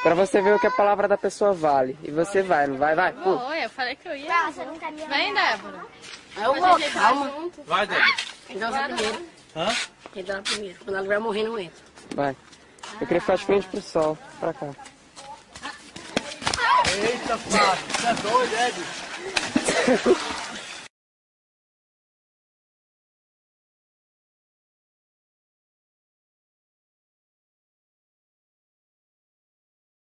Pra você ver o que a palavra da pessoa vale. E você vai, não vai? Vai. Oi, eu falei que eu ia. Vem, Débora. Eu vou, calma. Vai, Débora. Quem dança primeiro? Hã? Quem dança primeiro. Quando ela vai morrer, não entra. Vai. Eu queria ficar de frente pro sol. Pra cá. Eita, Fábio. Você é doido, é, bicho?